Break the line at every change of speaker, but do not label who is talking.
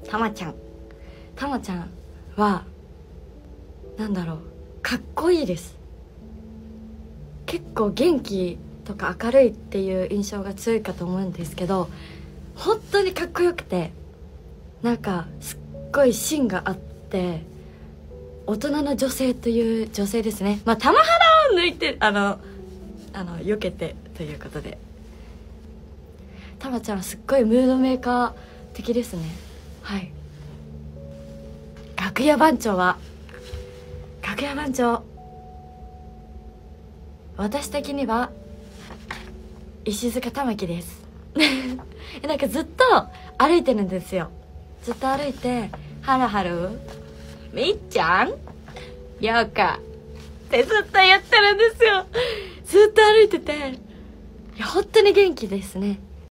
たまちゃんはなんだろう、かっこいいです。結構元気とか明るいっていう印象が強いかと思うんですけど、本当にかっこよくて、なんかすっごい芯があって大人の女性という女性ですね。まあ玉肌を抜いて避けてということで、たまちゃんはすっごいムードメーカー的ですね。はい。楽屋番長、私的には石塚玉樹ですなんかずっと歩いてるんですよ。ずっと歩いてハロハロみっちゃんようかってずっと言ってるんですよ。ずっと歩いてて、いや本当に元気ですね。